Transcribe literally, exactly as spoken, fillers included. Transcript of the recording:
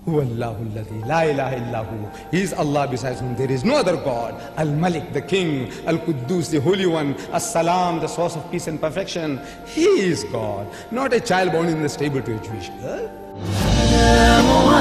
Huwallahu alladhi la ilaha illahu. He is Allah besides whom there is no other God. Al-Malik, the King. Al-Quddus, the Holy One. As-Salam, the source of peace and perfection. He is God, not a child born in the stable to a Jewish girl.